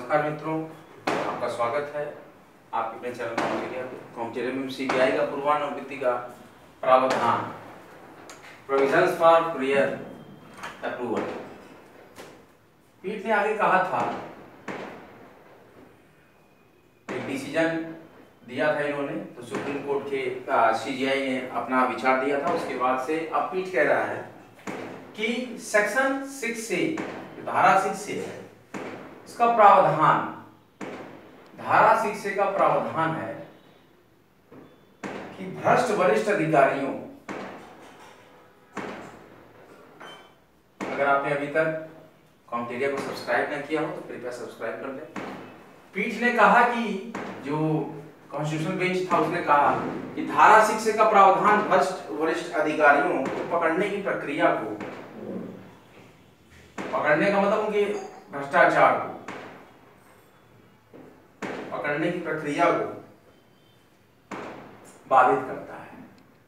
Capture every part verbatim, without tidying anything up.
नमस्कार मित्रों, आपका स्वागत है आपके अपने चैनल कॉम्पिटिटिव कॉम्पिटिटिव में सीबीआई का पूर्वानुवित्ति का प्रावधान प्रोविजंस फॉर प्रियर अप्रूवल। पीठ ने आगे कहा था, एक डिसीजन दिया था इन्होंने, तो सुप्रीम कोर्ट के सीजीआई ने अपना विचार दिया था। उसके बाद से अब पीठ कह रहा है कि सेक्शन सिक्स से, धारा सिक्स से है, इसका प्रावधान, धारा सिक्स से का प्रावधान है कि भ्रष्ट वरिष्ठ अधिकारियों, अगर आपने अभी तक कॉम्पिटिटिव को सब्सक्राइब न किया हो तो कृपया सब्सक्राइब कर लें। पीठ ने कहा कि जो कॉन्स्टिट्यूशनल बेंच था उसने कहा कि धारा सिक्स से का प्रावधान भ्रष्ट वरिष्ठ अधिकारियों को पकड़ने की प्रक्रिया को, पकड़ने का मतलब उनके भ्रष्टाचार को, पकड़ने की प्रक्रिया को बाधित करता है।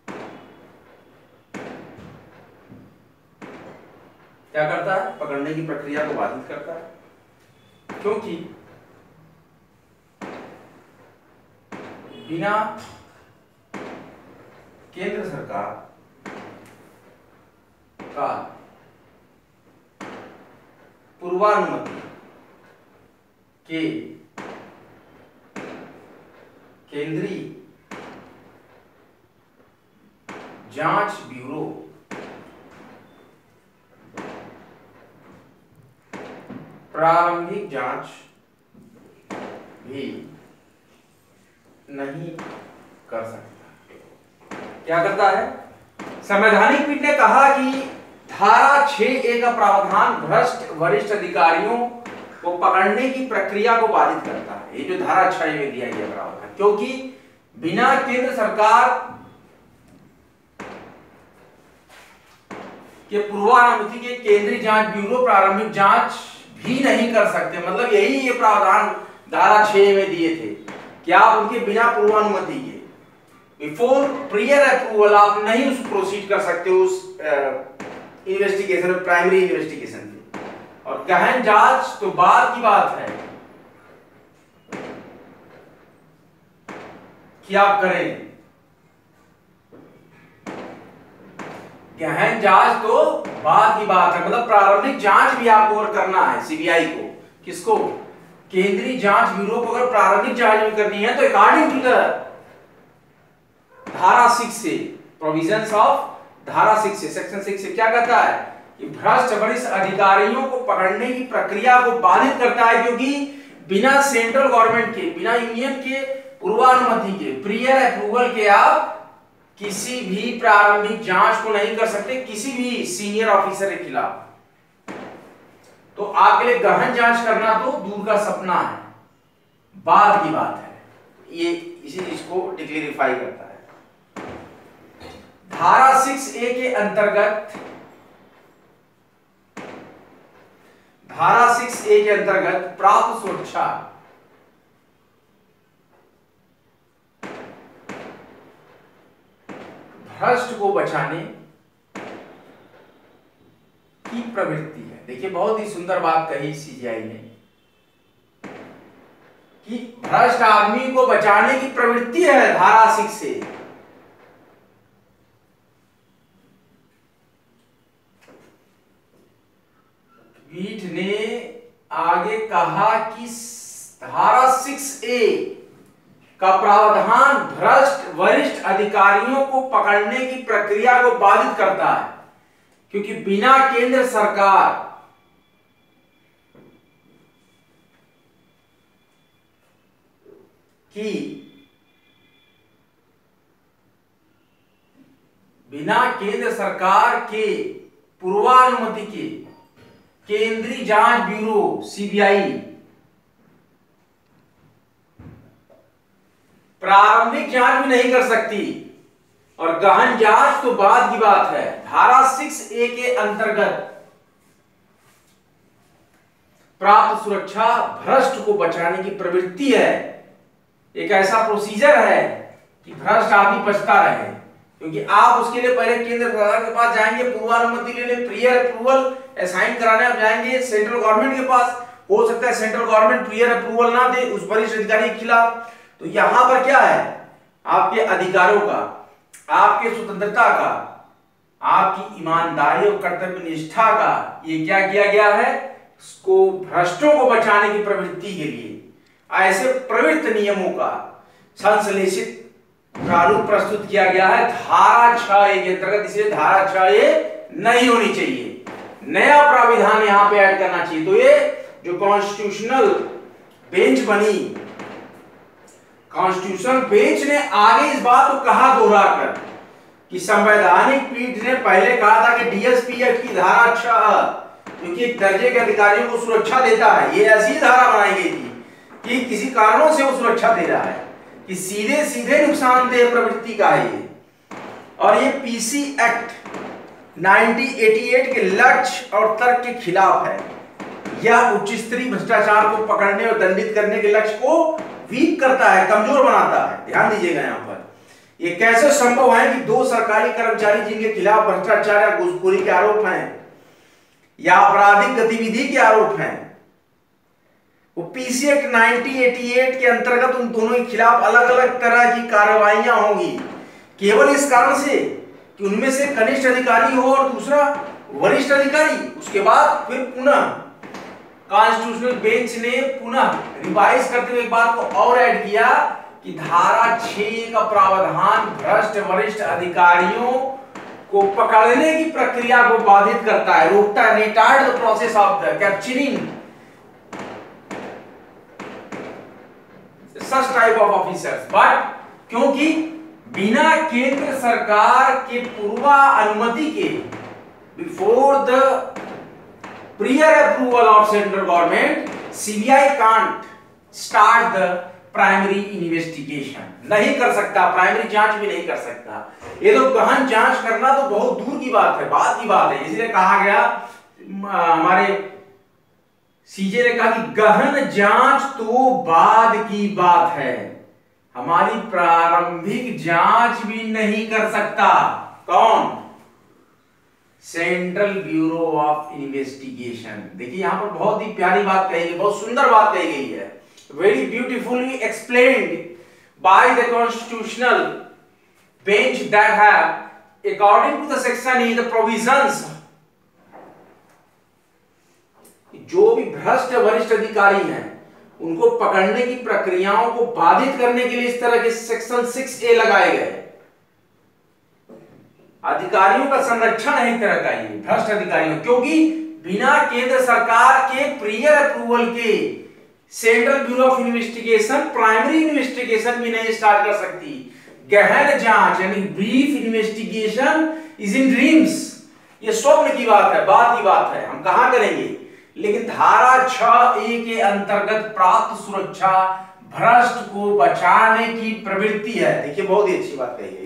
क्या करता है? पकड़ने की प्रक्रिया को बाधित करता है, क्योंकि बिना केंद्र सरकार का पूर्वानुमति के केंद्रीय जांच ब्यूरो प्रारंभिक जांच भी नहीं कर सकता। क्या करता है? संवैधानिक पीठ ने कहा कि धारा छह ए का प्रावधान भ्रष्ट वरिष्ठ अधिकारियों को पकड़ने की प्रक्रिया को बाधित करता है। ये जो धारा छह में दिया गया प्रावधान, क्योंकि बिना केंद्र सरकार के पूर्वानुमति के केंद्रीय जांच ब्यूरो प्रारंभिक जांच भी नहीं कर सकते। मतलब यही ये प्रावधान धारा छह में दिए थे कि आप उनके बिना पूर्वानुमति के, बिफोर प्रियर अप्रूवल, आप नहीं उस प्रोसीड कर सकते उस इन्वेस्टिगेशन, प्राइमरी इन्वेस्टिगेशन की। और गहन जांच तो बाद की बात है कि आप करें। गहन जांच तो बाद की बात है, मतलब प्रारंभिक जांच भी आपको अगर करना है सीबीआई को, किसको? केंद्रीय जांच ब्यूरो को अगर प्रारंभिक जांच भी करनी है तो अकॉर्डिंग टू द धारा सिक्स से, प्रोविजंस ऑफ धारा सिक्स से, सेक्शन सिक्स से क्या कहता है कि भ्रष्ट वरिष्ठ अधिकारियों को पकड़ने की प्रक्रिया को बाधित करता है, क्योंकि बिना सेंट्रल गवर्नमेंट के, बिना यूनियन के पूर्वानुमति के, प्रियर अप्रूवल के आप किसी भी प्रारंभिक जांच को नहीं कर सकते किसी भी सीनियर ऑफिसर के खिलाफ। तो आपके लिए गहन जांच करना तो दूर का सपना है, बाद की बात है। ये इसी चीज को डिक्लेरिफाई करता है। धारा सिक्स ए के अंतर्गत, धारा सिक्स ए के अंतर्गत प्राप्त सुरक्षा भ्रष्ट को बचाने की प्रवृत्ति है। देखिए बहुत ही सुंदर बात कही सीजीआई ने कि भ्रष्ट आदमी को बचाने की प्रवृत्ति है धारा सिक्स से। पीठ ने आगे कहा कि धारा सिक्स ए का प्रावधान भ्रष्ट वरिष्ठ अधिकारियों को पकड़ने की प्रक्रिया को बाधित करता है, क्योंकि बिना केंद्र सरकार की, बिना केंद्र सरकार के पूर्वानुमति के केंद्रीय जांच ब्यूरो सीबीआई प्रारंभिक जांच भी नहीं कर सकती, और गहन जांच तो बाद की बात है। धारा सिक्स ए के अंतर्गत प्राप्त सुरक्षा भ्रष्ट को बचाने की प्रवृत्ति है। एक ऐसा प्रोसीजर है कि भ्रष्ट आदमी बचता रहे, क्योंकि आप उसके लिए पहले केंद्र सरकार के पास जाएंगे पूर्वानुमति लेने, प्रियर अप्रूवल असाइन कराने आप जाएंगे सेंट्रल गवर्नमेंट के पास, हो सकता है सेंट्रल गवर्नमेंट प्रियर अप्रूवल ना दे उस वरिष्ठ अधिकारी के खिलाफ। तो यहां पर क्या है, आपके अधिकारों का, आपके स्वतंत्रता का, आपकी ईमानदारी और कर्तव्य निष्ठा का ये क्या किया गया है, उसको भ्रष्टों को बचाने की प्रवृत्ति के लिए ऐसे प्रवृत्त नियमों का संश्लेषित प्रारूप प्रस्तुत किया गया है धारा छह ए के अंतर्गत। इसलिए धारा छह ए नहीं होनी चाहिए, नया प्राविधान यहां पे ऐड करना चाहिए। तो ये जो कॉन्स्टिट्यूशनल बेंच बनी, कॉन्स्टिट्यूशनल बेंच ने आगे इस बात को कहा दोहराकर कि संवैधानिक पीठ ने पहले कहा था कि डीएसपी एक्ट की धारा छह, क्योंकि एक दर्जे के अधिकारियों को सुरक्षा देता है, ये ऐसी धारा बनाई गई थी कि किसी कारणों से वो सुरक्षा दे रहा है कि सीधे सीधे नुकसानदेह प्रवृत्ति का है ये। और ये पीसी एक्ट उन्नीस सौ अट्ठासी के लक्ष्य और तर्क के खिलाफ है। यह उच्च स्तरीय भ्रष्टाचार को पकड़ने और दंडित करने के लक्ष्य को वीक करता है, कमजोर बनाता है। ध्यान दीजिएगा यहाँ पर, ये कैसे संभव है कि दो सरकारी कर्मचारी जिनके खिलाफ भ्रष्टाचार या घूसखोरी के आरोप हैं या आपराधिक गतिविधि के आरोप हैं, वो पीसी एक्ट उन्नीस सौ अट्ठासी के अंतर्गत उन दोनों के खिलाफ अलग अलग तरह की कार्रवाइयां होंगी, केवल इस कारण से कि उनमें से कनिष्ठ अधिकारी हो और दूसरा वरिष्ठ अधिकारी। उसके बाद फिर पुनः कॉन्स्टिट्यूशनल बेंच ने पुनः रिवाइज करते हुए एक बात को और ऐड किया कि धारा छह का प्रावधान भ्रष्ट वरिष्ठ अधिकारियों को पकड़ने की प्रक्रिया को बाधित करता है, रोकता है, retard the process of the capturing such type of officers. But क्योंकि बिना केंद्र सरकार के पूर्वा अनुमति के, before the prior approval of central government, CBI can't start the primary investigation, नहीं कर सकता, प्राइमरी जांच भी नहीं कर सकता। ये तो गहन जांच करना तो बहुत दूर की बात है, बात की बात है। इसलिए कहा गया, हमारे सीजे ने कहा कि गहन जांच तो बाद की बात है, हमारी प्रारंभिक जांच भी नहीं कर सकता। कौन? Central bureau of investigation. देखिए यहां पर बहुत ही प्यारी बात कही गई, बहुत सुंदर बात कही गई है, very beautifully explained by the constitutional bench that have, according to the section E, the provisions, जो भी भ्रष्ट वरिष्ठ अधिकारी हैं उनको पकड़ने की प्रक्रियाओं को बाधित करने के लिए इस तरह के सेक्शन सिक्स ए लगाए गए। अधिकारियों का संरक्षण है एक तरह का ये भ्रष्ट अधिकारियों, क्योंकि बिना केंद्र सरकार के प्रियर अप्रूवल के central bureau of investigation primary investigation भी नहीं स्टार्ट कर सकती। गहन जांच यानी brief investigation is in dreams, ये स्वप्न की बात है, बात की बात है, हम कहां करेंगे। लेकिन धारा छह ए के अंतर्गत प्राप्त सुरक्षा भ्रष्ट को बचाने की प्रवृत्ति है। देखिए बहुत ही अच्छी बात कही गई।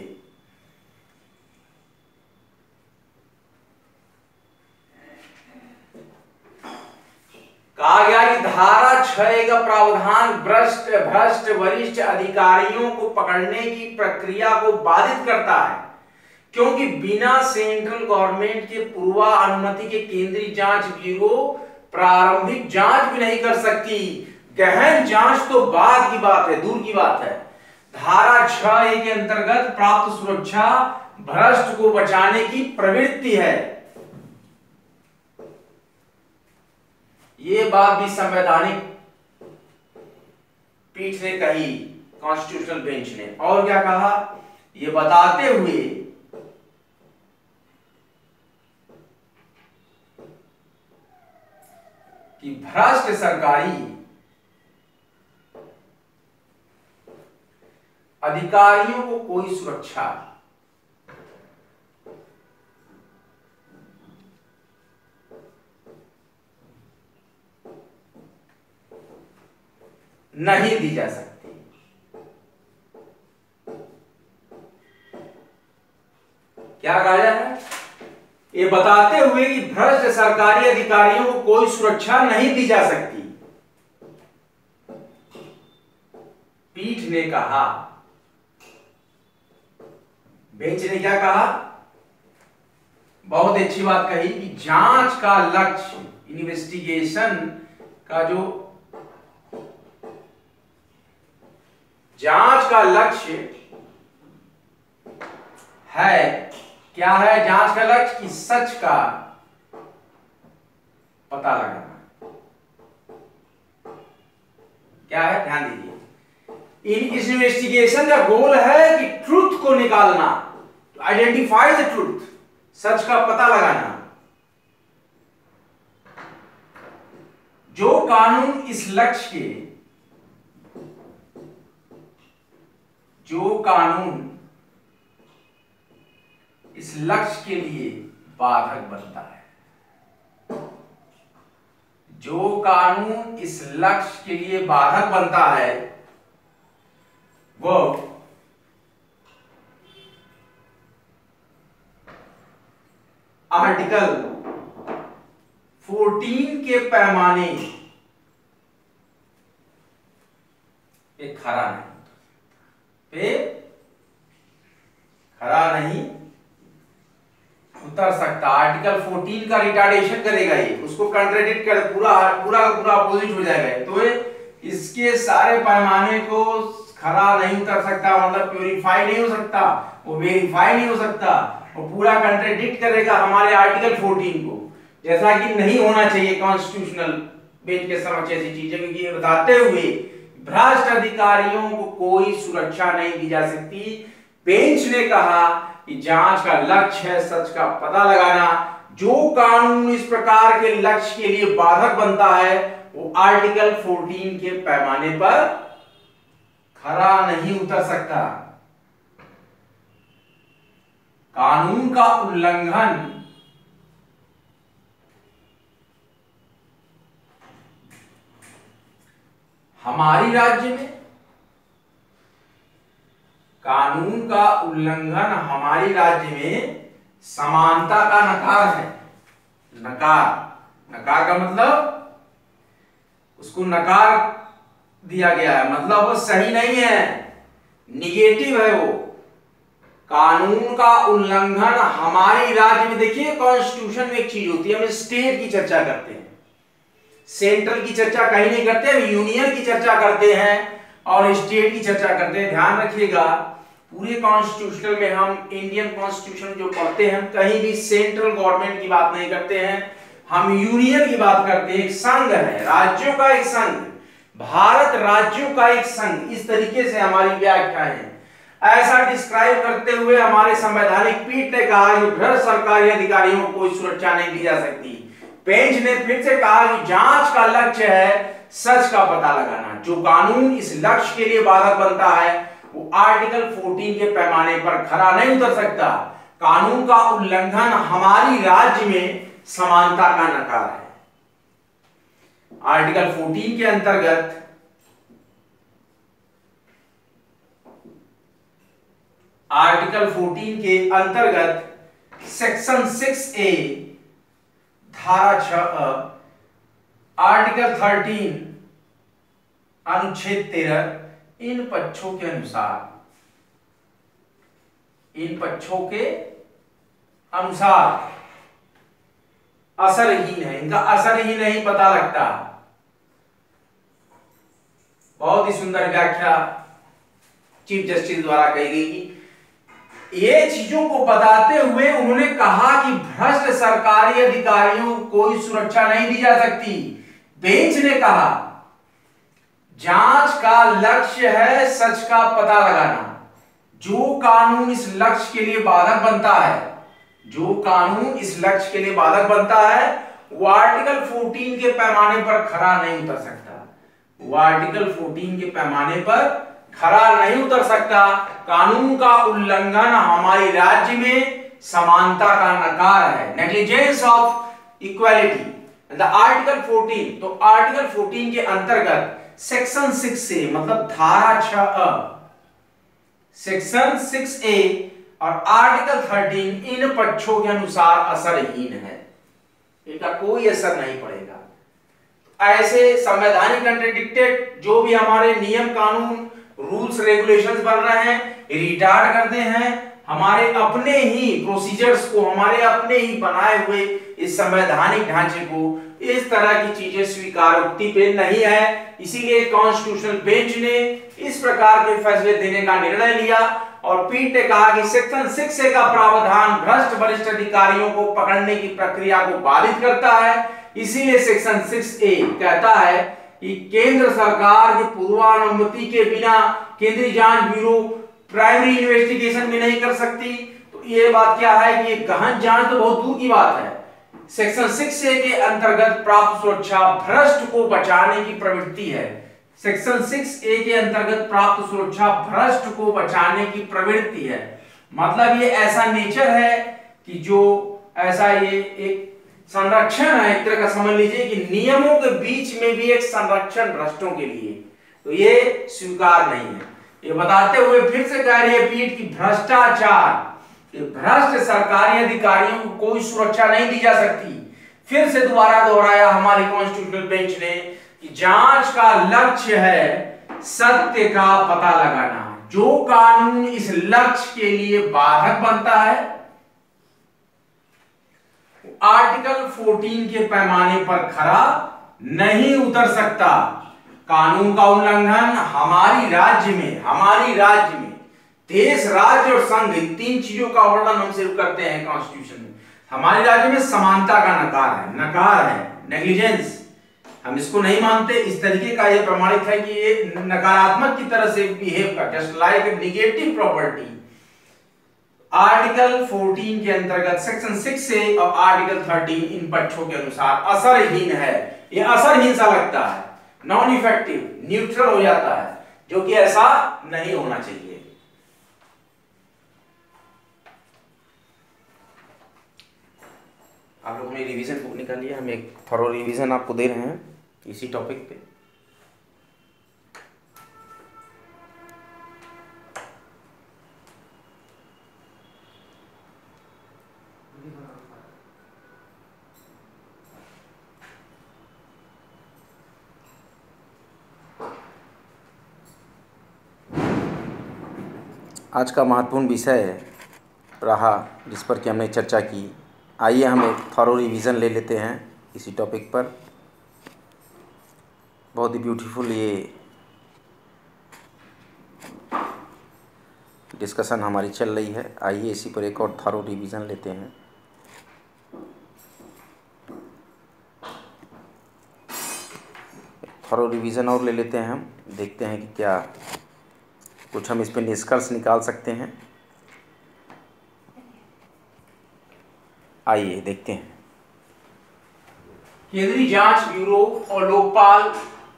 कहा गया कि धारा छह का प्रावधान भ्रष्ट भ्रष्ट वरिष्ठ अधिकारियों को पकड़ने की प्रक्रिया को बाधित करता है, क्योंकि बिना सेंट्रल गवर्नमेंट के पूर्वा अनुमति के केंद्रीय जांच ब्यूरो प्रारंभिक जांच भी नहीं कर सकती। गहन जांच तो बाद की बात है, दूर की बात है। धारा छह ए के अंतर्गत प्राप्त सुरक्षा भ्रष्ट को बचाने की प्रवृत्ति है। ये बात भी संवैधानिक पीठ ने कही, कॉन्स्टिट्यूशनल बेंच ने। और क्या कहा, ये बताते हुए कि भ्रष्ट सरकारी अधिकारियों को कोई सुरक्षा नहीं दी जा सकती। क्या कहा जा रहा है, ये बताते हुए कि भ्रष्ट सरकारी अधिकारियों को कोई सुरक्षा नहीं दी जा सकती। पीठ ने कहा, बेंच ने क्या कहा, बहुत अच्छी बात कही कि जांच का लक्ष्य, इन्वेस्टिगेशन का जो जांच का लक्ष्य है, क्या है जांच का लक्ष्य? कि सच का पता लगाना। क्या है, ध्यान दीजिए, इन इस इन्वेस्टिगेशन का गोल है कि ट्रुथ को निकालना, आइडेंटिफाई द ट्रुथ, सच का पता लगाना। जो कानून इस लक्ष्य के जो कानून इस लक्ष्य के लिए बाधक बनता है जो कानून इस लक्ष्य के लिए बाधक बनता है वो आर्टिकल चौदह के पैमाने पे खरा नहीं पे खरा नहीं उतर सकता। आर्टिकल चौदह का रिटार्डेशन करेगा, ये उसको कंट्राडिक्ट कर, पूरा पूरा का पूरा अपोजिट हो जाएगा। तो इसके सारे पैमाने को खरा नहीं उतर सकता, मतलब प्यूरिफाई नहीं हो सकता, वो वेरीफाई नहीं हो सकता, वो पूरा कंट्राडिक्ट करेगा हमारे आर्टिकल चौदह को, जैसा कि नहीं होना चाहिए कॉन्स्टिट्यूशनल बेंच के समक्ष ऐसी चीजें। क्योंकि ये बताते हुए भ्रष्ट अधिकारियों को कोई सुरक्षा नहीं दी जा सकती। बेंच ने कहा कि जांच का लक्ष्य है सच का पता लगाना। जो कानून इस प्रकार के लक्ष्य के लिए बाधक बनता है वो आर्टिकल चौदह के पैमाने पर खरा नहीं उतर सकता। कानून का उल्लंघन हमारी राज्य में कानून का उल्लंघन हमारी राज्य में समानता का नकार है। नकार नकार का मतलब उसको नकार दिया गया है, मतलब वो सही नहीं है, निगेटिव है वो। कानून का उल्लंघन हमारी राज्य में, देखिए कॉन्स्टिट्यूशन में एक चीज होती है, हम स्टेट की चर्चा करते हैं, सेंट्रल की चर्चा कहीं नहीं करते, हम यूनियन की चर्चा करते हैं और स्टेट की चर्चा करते हैं। ध्यान रखिएगा, पूरे कॉन्स्टिट्यूशन में हम इंडियन कॉन्स्टिट्यूशन जो पढ़ते हैं कहीं भी सेंट्रल गवर्नमेंट की बात नहीं करते हैं, हम यूनियन की बात करते हैं। एक संघ है, राज्यों का एक संघ, भारत राज्यों का एक संघ, इस तरीके से हमारी व्याख्या है। ऐसा डिस्क्राइब करते हुए हमारे संवैधानिक पीठ ने कहा कि भ्रष्ट सरकारी अधिकारियों को कोई सुरक्षा नहीं दी जा सकती। बेंच ने फिर से कहा कि जांच का लक्ष्य है सच का पता लगाना। जो कानून इस लक्ष्य के लिए बाधक बनता है वो आर्टिकल चौदह के पैमाने पर खरा नहीं उतर सकता। कानून का उल्लंघन हमारी राज्य में समानता का नकार है। आर्टिकल चौदह के अंतर्गत आर्टिकल चौदह के अंतर्गत सेक्शन सिक्स ए धारा छह, आर्टिकल थर्टीन अनुच्छेद तेरह, इन पक्षों के अनुसार इन पक्षों के अनुसार असरहीन है, इनका असर ही नहीं पता लगता। बहुत ही सुंदर व्याख्या चीफ जस्टिस द्वारा कही गई कि ये चीजों को बताते हुए उन्होंने कहा कि भ्रष्ट सरकारी अधिकारियों को कोई सुरक्षा नहीं दी जा सकती। बेंच ने कहा जांच का लक्ष्य है सच का पता लगाना। जो कानून इस लक्ष्य के लिए बाधक बनता है जो कानून इस लक्ष्य के लिए बाधक बनता है वो आर्टिकल चौदह के पैमाने पर खरा नहीं उतर सकता। वो आर्टिकल चौदह के पैमाने पर खरा नहीं उतर सकता। कानून का उल्लंघन हमारे राज्य में समानता का नकार है, negligence of equality. The article चौदह, तो आर्टिकल चौदह के अंतर्गत सेक्शन सिक्स से मतलब धारा छह, सेक्शन सिक्स ए और आर्टिकल थर्टीन इन पक्षों के अनुसार असरहीन है, इनका कोई असर नहीं पड़ेगा। ऐसे संवैधानिक कंट्राडिक्टेड जो भी हमारे नियम कानून रूल्स रेगुलेशंस बन रहे हैं, रिटार्ड करते हैं हमारे अपने ही प्रोसीजर्स को, हमारे अपने ही बनाए हुए इस संवैधानिक ढांचे को इस तरह की चीजें स्वीकारोक्ति पे नहीं है। इसीलिए कॉन्स्टिट्यूशनल बेंच ने इस प्रकार के फैसले देने का निर्णय लिया और पीठ ने कहा कि सेक्शन सिक्स ए का प्रावधान भ्रष्ट वरिष्ठ अधिकारियों को पकड़ने की प्रक्रिया को बाधित करता है। इसीलिए सेक्शन सिक्स ए कहता है कि केंद्र सरकार की पूर्वानुमति के बिना केंद्रीय जांच ब्यूरो प्राइमरी इन्वेस्टिगेशन भी नहीं कर सकती। तो ये बात क्या है कि गहन जांच तो बहुत दूर की बात है। सेक्शन सिक्स ए के अंतर्गत प्राप्त सुरक्षा भ्रष्ट को बचाने की प्रवृत्ति है। सेक्शन सिक्स ए के अंतर्गत प्राप्त सुरक्षा भ्रष्ट को बचाने की प्रवृत्ति है। मतलब ये ऐसा नेचर है कि जो ऐसा ये एक संरक्षण है, एक तरह का समझ लीजिए कि नियमों के बीच में भी एक संरक्षण भ्रष्टों के लिए, तो ये स्वीकार नहीं है। ये बताते हुए फिर से कह रही है पीठ की भ्रष्टाचार, भ्रष्ट सरकारी अधिकारियों को कोई सुरक्षा नहीं दी जा सकती। फिर से दोबारा दोहराया हमारी कॉन्स्टिट्यूशनल बेंच ने कि जांच का लक्ष्य है सत्य का पता लगाना। जो कानून इस लक्ष्य के लिए बाधक बनता है आर्टिकल चौदह के पैमाने पर खरा नहीं उतर सकता। कानून का उल्लंघन हमारी राज्य में हमारी राज्य में देश, राज्य और संघ, इन तीन चीजों का वर्णन हम सिर्फ करते हैं कॉन्स्टिट्यूशन में। हमारे राज्य में समानता का नकार है, नकार है, नेग्लिजेंस, हम इसको नहीं मानते। इस तरीके का ये प्रमाणित है कि ये नकारात्मक की तरह से बिहेव कर, just like negative property. Article चौदह के अंतर्गत सेक्शन सिक्स से और आर्टिकल तेरह इन पक्षों के अनुसार असरहीन है। ये असरहीन सा लगता है, नॉन इफेक्टिव, न्यूट्रल हो जाता है, जो कि ऐसा नहीं होना चाहिए। आप लोगों ने रिवीजन बुक निकाली है, हम एक थॉरो रिवीजन आपको दे रहे हैं इसी टॉपिक पे। आज का महत्वपूर्ण विषय रहा जिस पर कि हमने चर्चा की। आइए हम एक थॉरो रिवीजन ले लेते हैं इसी टॉपिक पर। बहुत ही ब्यूटीफुल ये डिस्कशन हमारी चल रही है। आइए इसी पर एक और थॉरो रिवीजन लेते हैं। थॉरो रिवीजन और ले लेते हैं हम, देखते हैं कि क्या कुछ हम इस पर निष्कर्ष निकाल सकते हैं। आइए देखते हैं। केंद्रीय जांच ब्यूरो और लोकपाल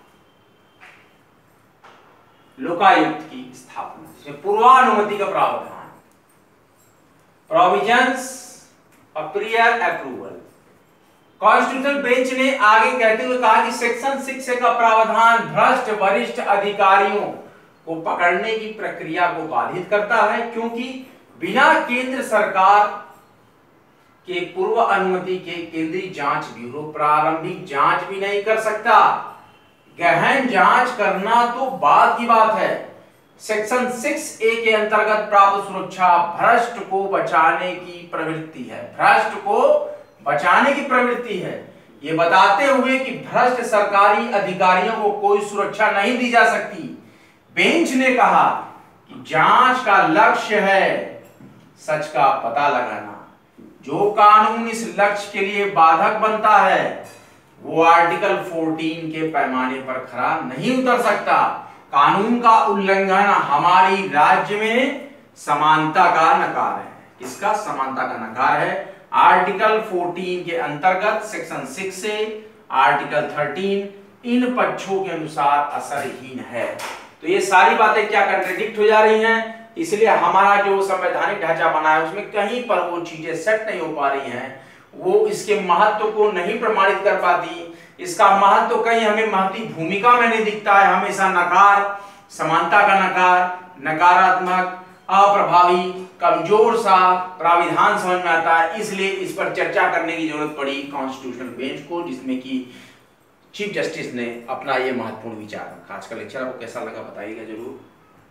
लोकायुक्त की स्थापना, पूर्वानुमति का प्रावधान, provisions of prior approval. Constitutional bench ने आगे कहते हुए कहा कि सेक्शन सिक्स का प्रावधान भ्रष्ट वरिष्ठ अधिकारियों को पकड़ने की प्रक्रिया को बाधित करता है, क्योंकि बिना केंद्र सरकार के पूर्व अनुमति के केंद्रीय जांच ब्यूरो प्रारंभिक जांच भी नहीं कर सकता। गहन जांच करना तो बाद की बात है। सेक्शन सिक्स ए के अंतर्गत प्राप्त सुरक्षा भ्रष्ट को बचाने की प्रवृत्ति है, भ्रष्ट को बचाने की प्रवृत्ति है। ये बताते हुए कि भ्रष्ट सरकारी अधिकारियों को कोई सुरक्षा नहीं दी जा सकती। बेंच ने कहा कि जांच का लक्ष्य है सच का पता लगाना। जो कानून इस लक्ष्य के लिए बाधक बनता है वो आर्टिकल चौदह के पैमाने पर खरा नहीं उतर सकता। कानून का उल्लंघन हमारी राज्य में समानता का नकार है। किसका? समानता का नकार है। आर्टिकल चौदह के अंतर्गत सेक्शन सिक्स से आर्टिकल तेरह इन पक्षों के अनुसार असरहीन है। तो ये सारी बातें क्या कंट्रडिक्ट हो जा रही हैं, इसलिए हमारा जो संवैधानिक ढांचा बना है उसमें कहीं पर वो चीजें सेट नहीं हो पा रही हैं, वो इसके महत्व को नहीं प्रमाणित कर पाती। इसका महत्व कहीं हमें महती भूमिका में नहीं दिखता है। हमेशा नकार, समानता का नकार, नकारात्मक, अप्रभावी, कमजोर सा प्राविधान समझ में आता है। इसलिए इस पर चर्चा करने की जरूरत पड़ी कॉन्स्टिट्यूशनल बेंच को, जिसमें कि चीफ जस्टिस ने अपना ये महत्वपूर्ण विचार रखा। आज का लेक्चर आपको कैसा लगा बताइएगा जरूर।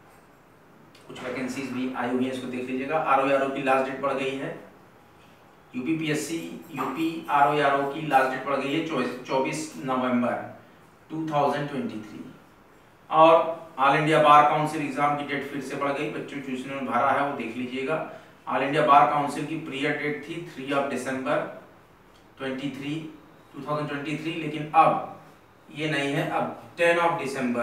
कुछ वैकेंसीज भी आई हुई है, इसको देख लीजिएगा। आरओ आरओ की लास्ट डेट बढ़ गई है, यूपीपीएससी यूपी आरओआरओ की लास्ट डेट पड़ गई है चौबीस नवंबर दो हज़ार तेईस। और all India bar council exam की डेट फिर से बढ़ गई, बच्चों जिन्होंने भरा है वो देख लीजिएगा। ऑल इंडिया बार काउंसिल की पीरियड डेट थी थ्री ऑफ दिसंबर तेईस दो हज़ार तेईस, लेकिन अब ये नहीं है, अब टेन ऑफ दिसंबर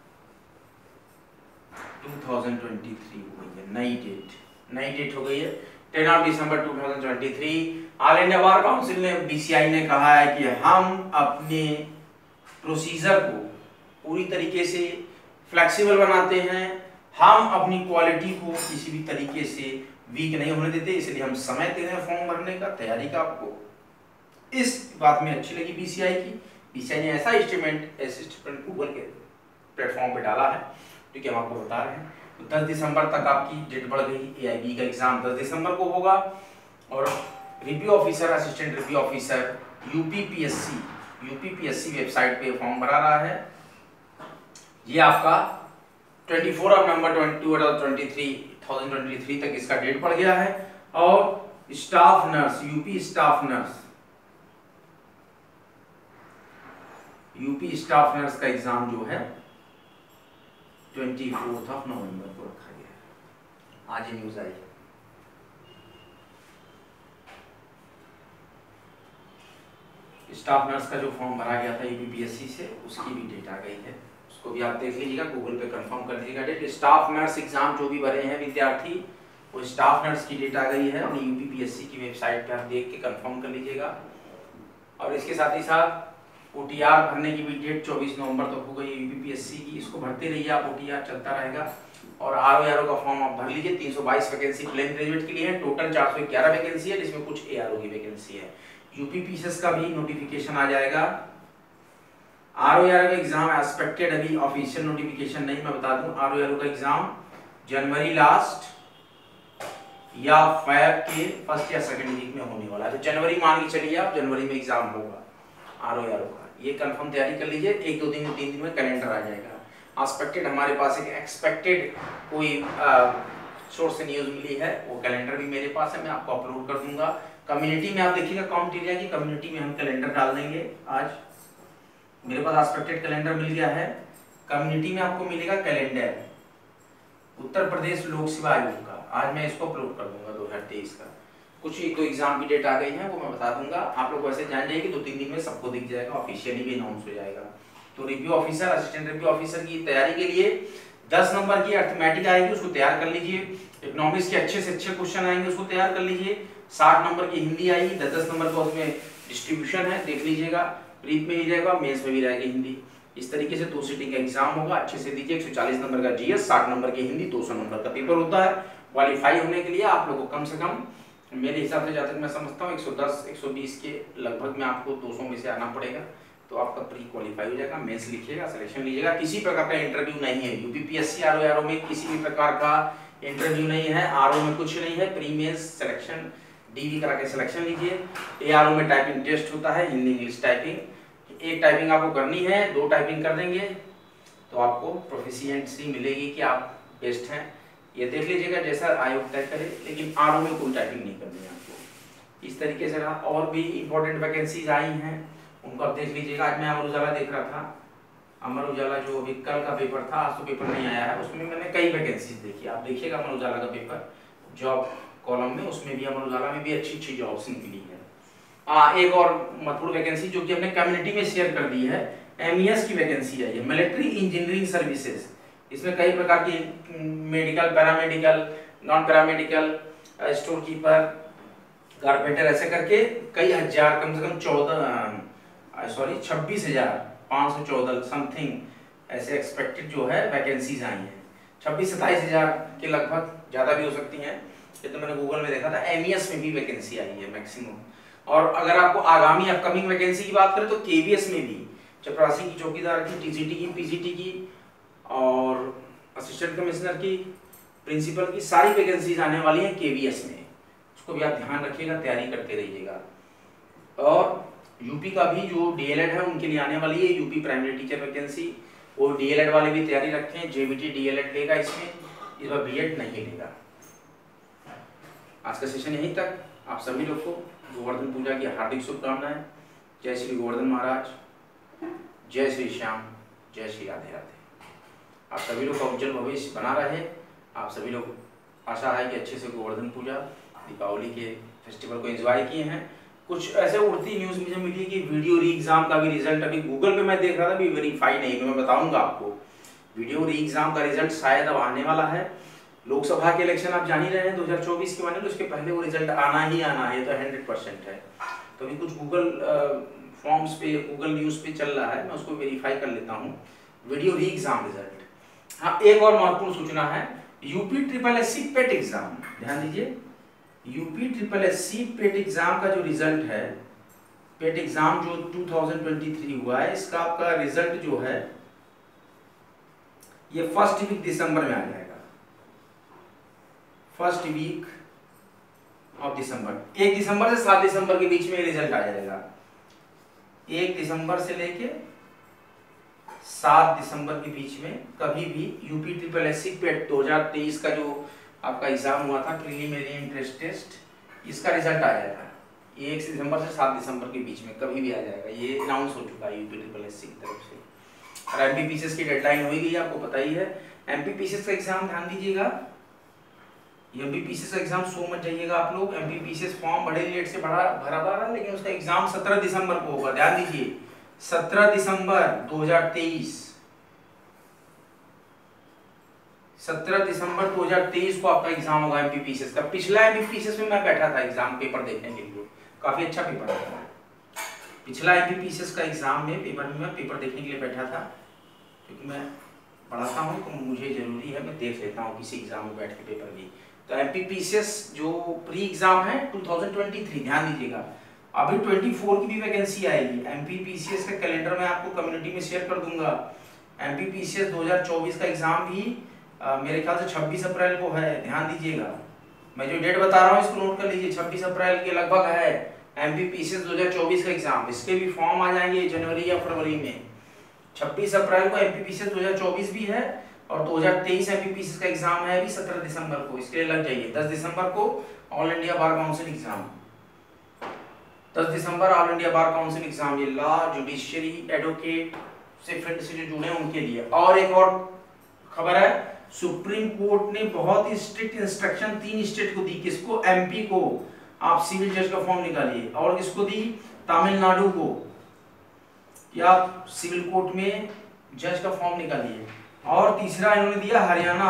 दो हज़ार तेईस हो गई है, नई डेट नई डेट हो गई है टेन ऑफ दिसंबर दो हज़ार तेईस। ऑल इंडिया बार काउंसिल ने बीसीआई ने कहा है कि हम अपने प्रोसीजर को पूरी तरीके से फ्लेक्सिबल बनाते हैं, हम अपनी क्वालिटी को किसी भी तरीके से वीक नहीं होने देते, इसलिए हम समय देते हैं फॉर्म भरने का, तैयारी का। आपको इस बात में अच्छी लगी बीसीआई की, बीसीआई ने ऐसा स्टेटमेंट ऐसे स्टेटमेंट गूगल के प्लेटफॉर्म पे डाला है जो कि हम आपको बता रहे हैं। तो दस दिसंबर तक आपकी डेट बढ़ गई, एआईबी का एग्जाम दस दिसंबर को होगा। और review officer, assistant review officer UPPSC UPPSC website पे फॉर्म भरा रहा है। ये आपका चौबीस ऑफ नवंबर दो हज़ार तेईस तक इसका डेट पड़ गया है। और staff nurse, UP staff nurse UP staff nurse का एग्जाम जो है चौबीस ऑफ नवंबर को रखा गया है। आज ही न्यूज आई। स्टाफ नर्स का जो फॉर्म भरा गया था यूपीपीएससी से, उसकी भी डेट आ गई है, उसको भी आप देख लीजिएगा, गूगल पे कंफर्म कर दीजिएगा डेट। स्टाफ नर्स एग्जाम जो भी भरे हैं विद्यार्थी, वो स्टाफ नर्स की डेट आ गई है, अपनी यूपीपीएससी की वेबसाइट पे आप देख के कंफर्म कर लीजिएगा। और इसके साथ ही साथ ओटीआर भरने की भी डेट चौबीस नवंबर तक हो गई है यूपीपीएससी की, इसको भरते रहिए आप, ओटीआर चलता रहेगा। और आरओआरओ का फॉर्म आप भर लीजिए, तीन सौ बाईस वैकेंसी प्लेन ग्रेजुएट के लिए है, टोटल चार सौ ग्यारह वैकेंसी है, जिसमें कुछ एआरओ की वैकेंसी है। यूपीपीएससी का भी नोटिफिकेशन आ जाएगा। आरओआरओ का एग्जाम एक्सपेक्टेड, अभी ऑफिशियल नोटिफिकेशन नहीं, मैं बता दूं आरओआरओ का एग्जाम जनवरी लास्ट या फेब के फर्स्ट या सेकंड वीक में होने वाला है। तो जनवरी मान के चलिए आप, जनवरी में एग्जाम होगा आरओआरओ का, ये कंफर्म तैयारी कर लीजिए। एक दो दिन तीन दिन में कैलेंडर आ जाएगा। एक्सपेक्टेड, हमारे पास एक एक्सपेक्टेड कोई सोर्स से न्यूज मिली है, वो कैलेंडर भी मेरे पास है, मैं आपको अपलोड कर दूंगा। कम्युनिटी में आप देखिएगा, काउंट एरिया की कम्युनिटी में हम कैलेंडर डाल देंगे। आज मेरे पास एक्सपेक्टेड कैलेंडर मिल गया है, कम्युनिटी में आपको मिलेगा कैलेंडर उत्तर प्रदेश लोक सेवा आयोग का, आज मैं इसको अपलोड कर दूंगा दो हज़ार तेईस का। कुछ एक दो एग्जाम की डेट आ गई है, वो मैं बता दूंगा, आप लोग वैसे जान जाइए कि दो तीन दिन में सबको दिख जाएगा, ऑफिशियली भी अनाउंस हो जाएगा। तो review officer, assistant review officer की तैयारी के लिए दस नंबर की अर्थमेटिक आएगी, उसको तैयार कर लीजिए। इकोनॉमिक्स के अच्छे से अच्छे क्वेश्चन आएंगे, उसको तैयार कर लीजिए। साठ नंबर की हिंदी आएगी, दस दस नंबर का उसमें डिस्ट्रीब्यूशन है, देख लीजिएगा। प्रीप में भी रहेगा, मेंस में भी रहेगी हिंदी। इस तरीके से दो सीटिंग का एग्जाम होगा, अच्छे से दीजिए। एक सौ चालीस नंबर का जीएस, साठ नंबर की हिंदी, दो सौ नंबर का पेपर होता है। क्वालिफाई होने के लिए आप लोगों को कम से कम, मेरे हिसाब से जहाँ तक मैं समझता हूँ, एक सौ दस एक सौ बीस के लगभग में आपको दो सौ में से आना पड़ेगा, तो आपका प्री क्वालिफाई हो जाएगा। मेंस लिखिएगा, सिलेक्शन लीजिएगा। किसी प्रकार का इंटरव्यू नहीं है यूपीपीएससी आरओआरओ में, किसी भी प्रकार का इंटरव्यू नहीं है। आरओ में कुछ नहीं है, प्री मेंस सिलेक्शन डीवी करा के सिलेक्शन लीजिए। एआरओ में टाइपिंग टेस्ट होता है, हिंदी इंग्लिश टाइपिंग, एक टाइपिंग आपको करनी है, दो टाइपिंग कर देंगे तो आपको प्रोफिशिएंसी मिलेगी कि आप बेस्ट हैं। ये देख लीजिएगा जैसा आयोग तय करे, लेकिन आरओ में कोई टाइपिंग नहीं करनी है आपको। इस तरीके से रहा। और भी इंपॉर्टेंट वैकेंसीज आई हैं, उनको आप देख लीजिएगा। आज मैं अमर उजाला देख रहा था, अमर उजाला जो अभी कल का पेपर था, आज तो पेपर नहीं आया है, उसमें मैंने कई वैकेंसीज देखी। आप देखिएगा अमर उजाला का पेपर जॉब कॉलम में, उसमें भी अमर उजाला में भी अच्छी अच्छी जॉब्स निकली है। आ, एक और महत्वपूर्ण वैकेंसी जो कि हमने कम्युनिटी में शेयर कर दी है, एमईएस की वैकेंसी आई है, मिलिट्री इंजीनियरिंग सर्विसेज। इसमें कई प्रकार की medical, paramedical, non paramedical, store keeper, carpenter, ऐसे करके कई हजार, कम से कम चौदह सॉरी छब्बीस हजार पाँच सौ चौदह समथिंग ऐसे एक्सपेक्टेड जो है वैकेंसीज आई हैं। छब्बीस सत्ताईस हजार के लगभग, ज़्यादा भी हो सकती हैं, ये तो मैंने गूगल में देखा था। एमईएस में भी वैकेंसी आई है मैक्सिमम। और अगर आपको आगामी अपकमिंग वैकेंसी की बात करें तो केवीएस में भी, चपरासी की चौकीदार की, टीजीटी की, पीजीटी की और असिस्टेंट कमिश्नर की, प्रिंसिपल की, सारी वैकेंसीज आने वाली हैं केवीएस में। उसको भी आप ध्यान रखिएगा, तैयारी करते रहिएगा। और यूपी का भी जो डीएलएड है उनके लिए आने वाली है यूपी प्राइमरी टीचर वैकेंसी, वो डीएलएड वाले भी तैयारी रखें। जेबीटी डीएलएड लेगा इसमें, इस बार बीएड नहीं लेगा। आज का सेशन यहीं तक, आप सभी लोग को गोवर्धन पूजा की हार्दिक शुभकामनाएं। जय श्री गोवर्धन महाराज, जय श्री श्याम, जय श्री राधे राधे। आप सभी लोग का उज्जवल भविष्य बना रहे। आप सभी लोग आशा है कि अच्छे से गोवर्धन पूजा दीपावली के फेस्टिवल को एंजॉय किए हैं। कुछ ऐसे उड़ती न्यूज़ मुझे मिली कि वीडियो री एग्जाम का भी रिजल्ट अभी गूगल पे मैं देख रहा था, अभी वेरीफाई नहीं, मैं बताऊंगा आपको। वीडियो री एग्जाम का रिजल्ट शायद अब आने वाला है। लोकसभा के इलेक्शन आप जान ही रहे हैं दो हज़ार चौबीस के माने, तो उसके पहले वो रिजल्ट आना ही आना है, तो हंड्रेड परसेंट है। तो अभी कुछ गूगल फॉर्म्स पे, गूगल न्यूज़ पे चल रहा है, मैं उसको वेरीफाई कर लेता हूँ। वीडियो री एग्जाम रिजल्ट। हाँ, एक और महत्वपूर्ण सूचना है, UP triple S C PET exam, ध्यान दीजिए, UP triple S C PET exam का जो रिजल्ट है, पेट एग्जाम जो दो हज़ार तेईस हुआ है, इसका आपका रिजल्ट जो है ये फर्स्ट वीक दिसंबर में आ जाएगा। फर्स्ट वीक ऑफ दिसंबर, एक दिसंबर से सात दिसंबर के बीच में रिजल्ट आ जाएगा। एक दिसंबर से लेके सात दिसंबर के बीच में कभी भी UP triple S C PET दो हज़ार तेईस का जो आपका एग्जाम हुआ था, प्रीलिमिनरी एंट्रेंस टेस्ट, इसका रिजल्ट आ जाएगा। एक दिसंबर से सात दिसंबर के बीच में कभी भी आ जाएगा, ये अनाउंस हो चुका है यूपी ट्रिपल एस सी की तरफ से। और एमपीपीसीएस की डेडलाइन हो गई, आपको पता ही है। एमपीपीसीएस का एग्जाम ध्यान दीजिएगा, एमपीपीसीएस का एग्जाम सो मत जाइएगा आप लोग। एमपीपीसीएस फॉर्म बड़े लेट से भरा भरा भरा है, लेकिन उसका एग्जाम सत्रह दिसंबर को होगा, ध्यान दीजिए, सत्रह दिसंबर दो हज़ार तेईस, सत्रह दिसंबर दो हज़ार तेईस को आपका एग्जाम होगा एमपीपीसीएस का। पिछला एमपीपीसीएस में मैं बैठा था एग्जाम पेपर देखने के लिए, काफी अच्छा पेपर था। पिछला एमपीपीसीएस का एग्जाम में पेपर में मैं पेपर देखने के लिए बैठा था, क्योंकि मैं पढ़ाता हूँ तो मुझे जरूरी है, मैं देख लेता हूँ किसी एग्जाम में बैठ के पेपर भी। तो एमपीपीसीएस जो प्री एग्जाम है दो हज़ार तेईस, ध्यान दीजिएगा, अभी चौबीस की भी वैकेंसी आएगी। एमपीपीसीएस का कैलेंडर मैं आपको कम्युनिटी में शेयर कर दूंगा। एमपीपीसीएस दो हज़ार चौबीस का एग्जाम भी आ, मेरे ख्याल से छब्बीस अप्रैल को है, ध्यान दीजिएगा। मैं जो डेट बता रहा हूँ इसको नोट कर लीजिए, छब्बीस अप्रैल के लगभग है एमपीपीसीएस दो हज़ार चौबीस का एग्जाम। इसके भी फॉर्म आ जाएंगे जनवरी या फरवरी में। छब्बीस अप्रैल को एमपीपीसीएस दो हज़ार चौबीस भी है, और दो हज़ार तेईस एमपीपीसीएस का एग्जाम है अभी सत्रह दिसंबर को, इसके लिए लग जाइए। दस दिसंबर को all India bar council exam, दस दिसंबर all India bar council exam, ये लॉ, जुडिशियरी, एडवोकेट से फील्ड से जो जुड़े हैं उनके लिए। और एक और खबर है, सुप्रीम कोर्ट ने बहुत ही स्ट्रिक्ट इंस्ट्रक्शन तीन स्टेट को दी। किसको? एमपी को, आप सिविल जज का फॉर्म निकालिए। और किसको दी? तमिलनाडु को, कि आप सिविल कोर्ट में जज का फॉर्म निकालिए। और तीसरा इन्होंने दिया हरियाणा,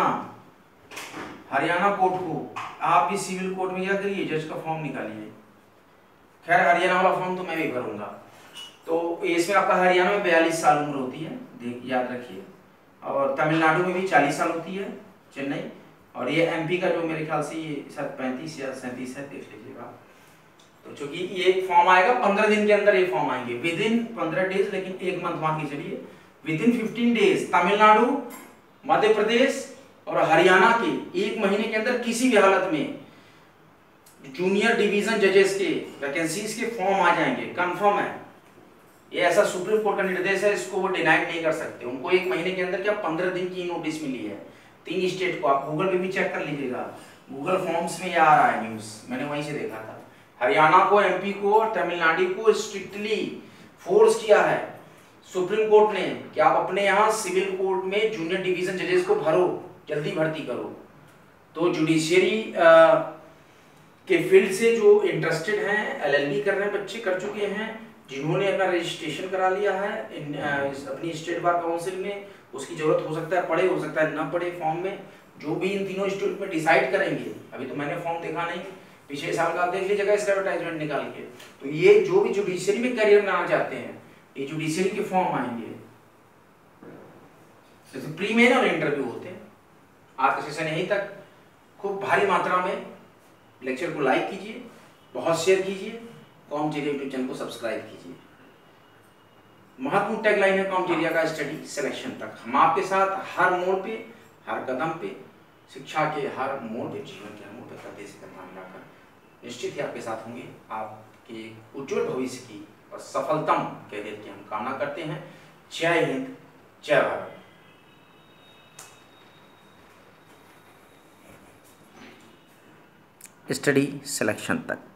हरियाणा कोर्ट को, आप भी सिविल कोर्ट में क्या करिए, जज का फॉर्म निकालिए। खैर हरियाणा वाला फॉर्म तो मैं भी भरूंगा। तो इसमें आपका हरियाणा में बयालीस साल उम्र होती है, देख याद रखिए, और तमिलनाडु में भी चालीस साल होती है, चेन्नई। और ये एमपी का जो मेरे ख्याल से ये शायद पैंतीस या सैंतीस है, देख लीजिएगा। तो चूंकि ये फॉर्म आएगा पंद्रह दिन के अंदर, ये फॉर्म आएंगे विद इन पंद्रह डेज, लेकिन एक मंथ मान के चलिए, within fifteen days Tamil Nadu, Madhya Pradesh और हरियाणा के एक महीने के अंदर किसी भी हालत में जूनियर डिवीजन जजेस के वैकेंसीज के फॉर्म आ जाएंगे, कंफर्म है। ये ऐसा सुप्रीम कोर्ट का निर्देश है, इसको वो डिनाइड नहीं कर सकते। उनको एक महीने के अंदर क्या पंद्रह दिन की नोटिस मिली है तीन स्टेट को। आप गूगल पे भी चेक कर लीजिएगा, गूगल फॉर्म्स में ये आ रहा है न्यूज, मैंने वहीं से देखा था। हरियाणा को, एमपी को और तमिलनाडु को स्ट्रिक्टली फोर्स किया है सुप्रीम कोर्ट ने कि आप अपने यहाँ सिविल कोर्ट में जूनियर डिवीजन जजेस को भरो, जल्दी भर्ती करो। तो जुडिशियरी के फील्ड से जो इंटरेस्टेड हैं, एलएलबी कर रहे हैं बच्चे, कर चुके हैं, जिन्होंने अपना रजिस्ट्रेशन करा लिया है इन, आ, अपनी स्टेट बार काउंसिल में, उसकी जरूरत हो सकता है पढ़े, हो सकता है ना पढ़े फॉर्म में, जो भी इन तीनों स्टेट में डिसाइड करेंगे। अभी तो मैंने फॉर्म देखा नहीं, पिछले साल का आप देख लीजिएगा इसका एडवर्टाइजमेंट निकाल के। तो ये जो भी जुडिशियरी में करियर बनाना चाहते हैं, ये जुडिशियरी के फॉर्म आएंगे। जैसे प्री मेन और इंटरव्यू होते हैं। आज का सेशन यहीं तक। खूब भारी मात्रा में लेक्चर को लाइक कीजिए, बहुत शेयर कीजिए, कॉमचेरिया यूट्यूब चैनल को सब्सक्राइब कीजिए। महत्वपूर्ण टैगलाइन है कॉमचेरिया का, स्टडी सिलेक्शन तक। हम आपके साथ हर मोड़ पे, हर कदम पे, शिक्षा के हर मोड़ पे, जीवन के हर मोड़ पे कंधे से कंधा मिलाकर निश्चित ही आपके साथ होंगे। आपके उज्जवल भविष्य की और सफलतम कैरियर की हम कामना करते हैं। जय हिंद, जय भारत। स्टडी सिलेक्शन तक।